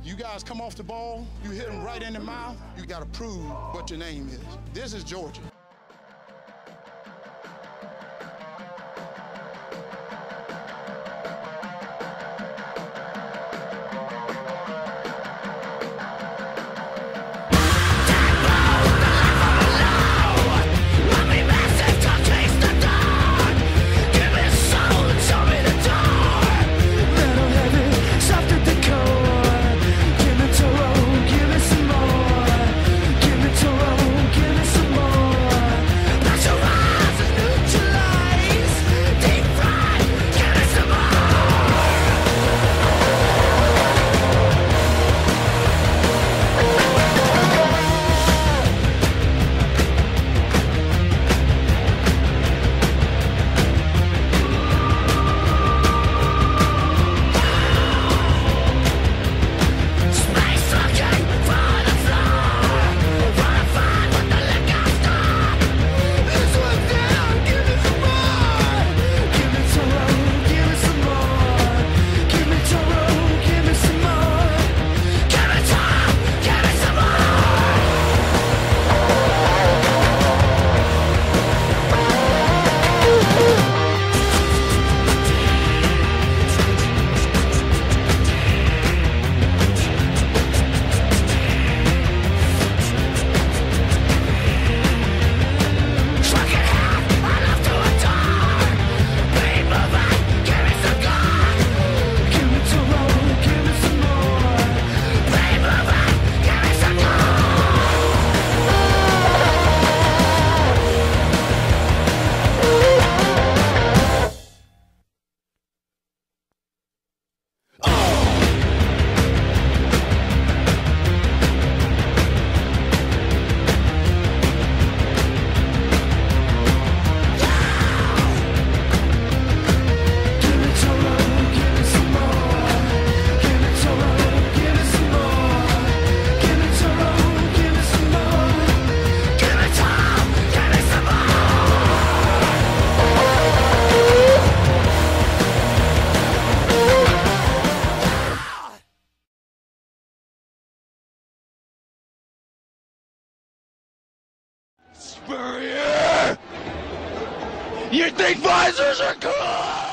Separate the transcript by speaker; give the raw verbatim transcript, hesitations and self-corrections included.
Speaker 1: You guys come off the ball, you hit them right in the mouth, you got to prove what your name is. This is Georgia.
Speaker 2: You think visors are cool?